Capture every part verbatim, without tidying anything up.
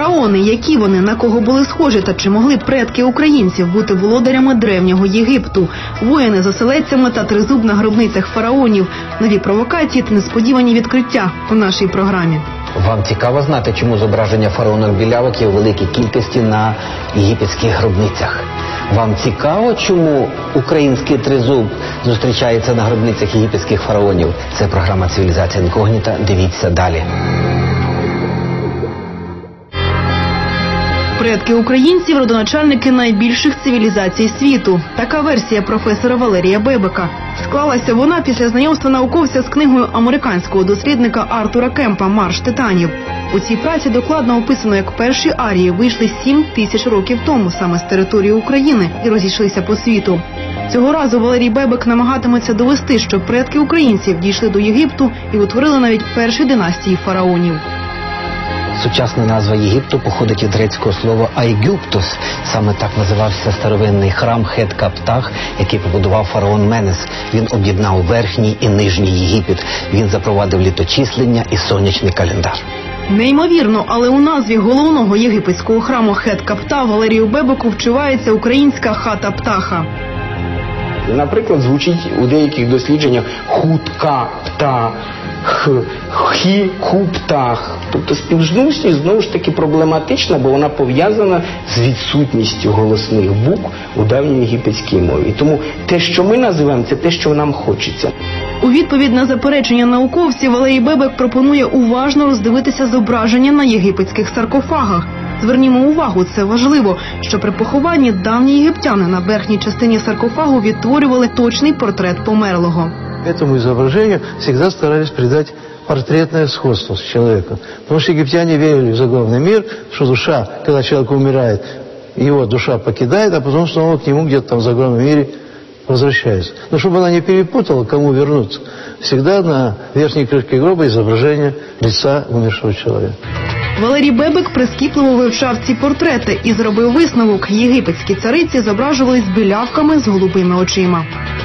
Фараони, які вони, на кого були схожі та чи могли предки українців бути володарями древнього Єгипту, воїни з оселедцями та тризуб на гробницях фараонів, нові провокації та несподівані відкриття у нашій програмі. Вам цікаво знати, чому зображення фараонок-білявок є у великій кількості на єгипетських гробницях? Вам цікаво, чому український тризуб зустрічається на гробницях єгипетських фараонів? Це програма «Цивілізація інкогніта». Дивіться далі. Предки українців – родоначальники найбільших цивілізацій світу. Така версія професора Валерія Бебека. Склалася вона після знайомства науковця з книгою американського дослідника Артура Кемпа «Марш титанів». У цій праці докладно описано, як перші арії вийшли сім тисяч років тому саме з території України і розійшлися по світу. Цього разу Валерій Бебек намагатиметься довести, що предки українців дійшли до Єгипту і утворили навіть перші династії фараонів. Сучасна назва Єгипту походить від грецького слова «Айгюптус». Саме так називався старовинний храм Хет-Каптах, який побудував фараон Менес. Він об'єднав верхній і нижній Єгипет. Він запровадив літочислення і сонячний календар. Неймовірно, але у назві головного єгипетського храму Хет-Капта Валерію Бебеку вчувається українська хата птаха. Наприклад, звучить у деяких дослідженнях «хут-ка-пта», «хі-ку-птах». Тобто співзвучність знову ж таки проблематична, бо вона пов'язана з відсутністю голосних букв у давній єгипетській мові. Тому те, що ми називаємо, це те, що нам хочеться. У відповідь на заперечення науковців Валерій Бебек пропонує уважно роздивитися зображення на єгипетських саркофагах. Звернімо увагу, це важливо, що при похованні давні єгиптяни на верхній частині саркофагу відтворювали точний портрет померлого. Этому изображению всегда старались придать портретное сходство с человеком. Потому что египтяне верили в загробный мир, что душа, когда человек умирает, его душа покидает, а потом снова к нему где-то там в загробном мире возвращается. Но чтобы она не перепутала, кому вернуться, всегда на верхней крышке гроба изображение лица умершего человека. Валерій Бебек прискіпливо вивчав ці портрети і зробив висновок: єгипетські цариці зображувались білявками з голубими очима.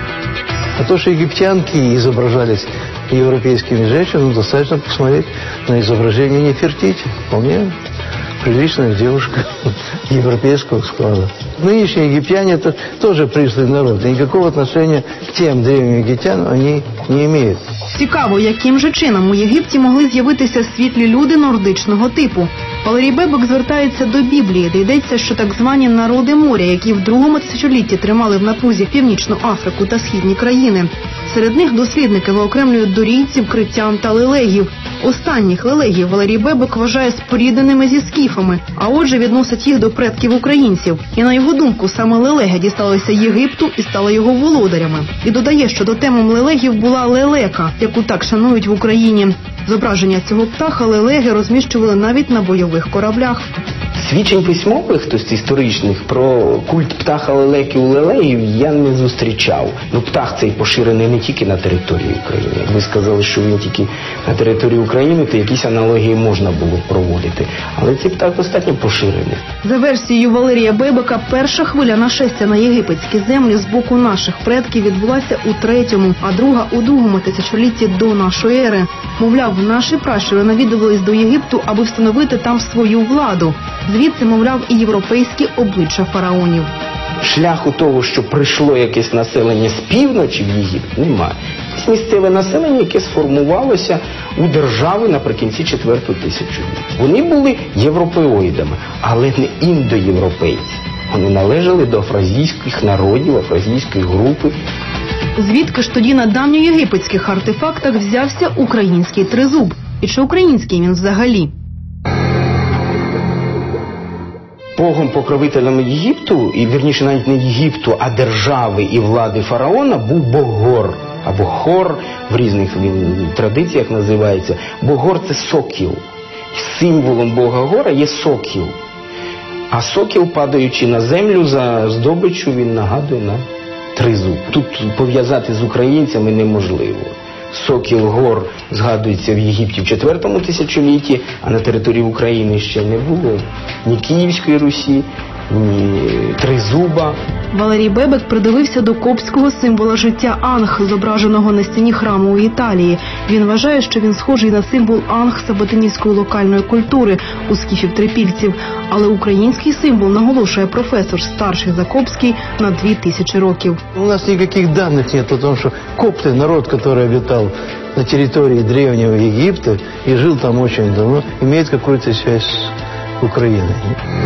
А то, что египтянки изображались европейскими женщинами, достаточно посмотреть на изображение Нефертити. Вполне приличная девушка европейского склада. Нынешние египтяне – это тоже пришлый народ. И никакого отношения к тем древним египтянам они не имеют. Цікаво, яким же чином у Єгипті могли з'явитися світлі люди нордичного типу. Валерій Бебек звертається до Біблії, де йдеться, що так звані народи моря, які в другому тисячолітті тримали в напрузі Північну Африку та східні країни. Серед них дослідники виокремлюють дорійців, критян та лелегів. Останніх лелегів Валерій Бебек вважає спорідненими зі скіфами, а отже відносить їх до предків українців. І на його думку, саме лелеги дісталися Єгипту і стали його володарями. І додає, що дотемом лелегів була лелека, яку так шанують в Україні. Зображення цього птаха лелеги розміщували навіть на бойових кораблях. Свідчень письмових, тобто історичних, про культ птаха лелеки у лелеїв я не зустрічав. Ну, птах цей поширений не тільки на території України. Ви сказали, що він тільки на території України, то якісь аналогії можна було проводити. Але цей птах достатньо поширений. За версією Валерія Бебека, перша хвиля нашестя на єгипетські землі з боку наших предків відбулася у третьому, а друга у другому тисячолітті до нашої ери. Мовляв, наші пращури навідувались до Єгипту, аби встановити там свою владу. Звідси, мовляв, і європейські обличчя фараонів. Шляху того, що прийшло якесь населення з півночі в Єгипет, немає. Це місцеве населення, яке сформувалося у держави наприкінці четвертого тисячоліття. Вони були європеоїдами, але не індоєвропейці. Вони належали до афразійських народів, афразійської групи. Звідки ж тоді на давньоєгипетських артефактах взявся український тризуб? І чи український він взагалі? Богом-покровителем Єгипту, і вірніше навіть не Єгипту, а держави і влади фараона, був Бог Гор, або Хор, в різних традиціях називається. Бог Гор – це сокіл. Символом Бога Гора є сокіл. А сокіл, падаючи на землю за здобиччю, він нагадує на тризуб. Тут пов'язати з українцями неможливо. Сокіл Гор згадується в Єгипті в четвертому тисячолітті, а на території України ще не було ні Київської Русі, ні тризуба. Валерій Бебек придивився до коптського символа життя Анг, зображеного на стіні храму у Італії. Він вважає, що він схожий на символ Анг сабатинівської локальної культури у скіфів-трипільців. Але український символ, наголошує професор, старший за коптський на дві тисячі років. У нас никаких данных нет о том, что копты, народ, который обитал на территории древнего Египта и жил там очень давно, имеет какую-то связь с Украиной.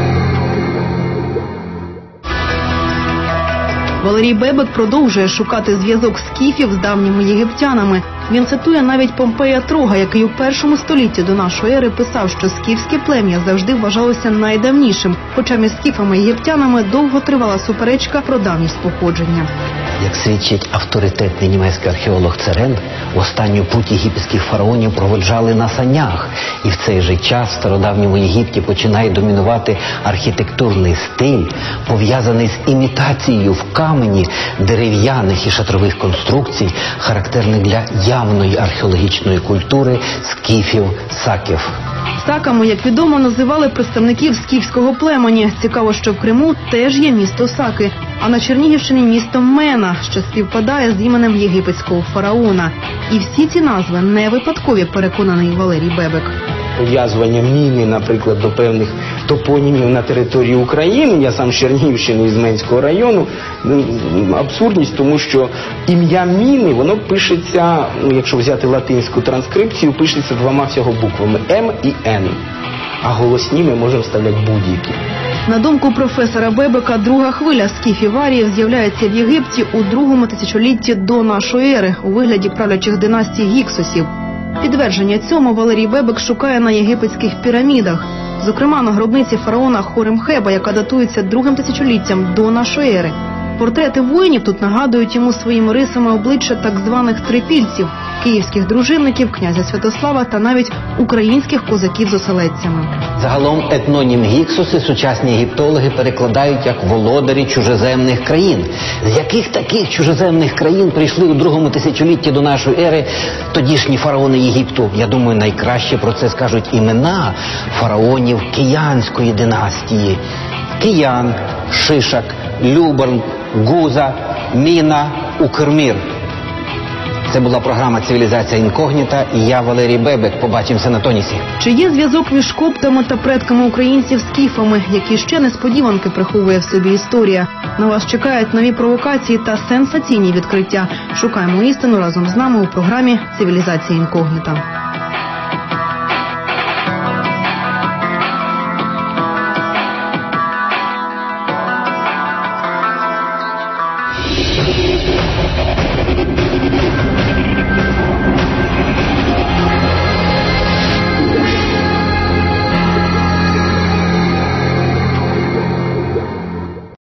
Валерій Бебек продовжує шукати зв'язок скіфів з давніми єгиптянами. Він цитує навіть Помпея Трога, який у першому столітті до нашої ери писав, що скіфське плем'я завжди вважалося найдавнішим, хоча між скіфами і єгиптянами довго тривала суперечка про давність походження. Як свідчить авторитетний німецький археолог Церен, останню путь єгипетських фараонів проводжали на санях. І в цей же час в стародавньому Єгипті починає домінувати архітектурний стиль, пов'язаний з імітацією в камені дерев'яних і шатрових конструкцій, характерних для явної археологічної культури скіфів-саків. Саками, як відомо, називали представників скіфського племені. Цікаво, що в Криму теж є місто Саки, а на Чернігівщині місто Мена, що співпадає з іменем єгипетського фараона. І всі ці назви не випадкові, переконаний Валерій Бебек. Пов'язування міни, наприклад, до певних топонімів на території України, я сам з Чернігівщини, із Менського району, абсурдність, тому що ім'я міни, воно пишеться, ну, якщо взяти латинську транскрипцію, пишеться двома всього буквами М і Н, а голосні ми можемо вставляти будь-які. На думку професора Бебека, друга хвиля скіфів-аріїв з'являється в Єгипті у другому тисячолітті до нашої ери у вигляді правлячих династій Гіксосів. Підтвердження цьому Валерій Бебек шукає на єгипетських пірамідах. Зокрема, на гробниці фараона Хоремхеба, яка датується другим тисячоліттям до нашої ери. Портрети воїнів тут нагадують йому своїми рисами обличчя так званих трипільців, київських дружинників, князя Святослава та навіть українських козаків з оселедцями. Загалом етнонім Гіксоси сучасні єгиптологи перекладають як володарі чужеземних країн. З яких таких чужеземних країн прийшли у другому тисячолітті до нашої ери тодішні фараони Єгипту? Я думаю, найкраще про це скажуть імена фараонів Киянської династії. Киян, Шишак, Любарн, Гуза, Міна, Укрмір. Це була програма «Цивілізація інкогніта» і я, Валерій Бебек. Побачимося на Тонісі. Чи є зв'язок між коптами та предками українців з скіфами? Які ще несподіванки приховує в собі історія? На вас чекають нові провокації та сенсаційні відкриття. Шукаємо істину разом з нами у програмі «Цивілізація інкогніта».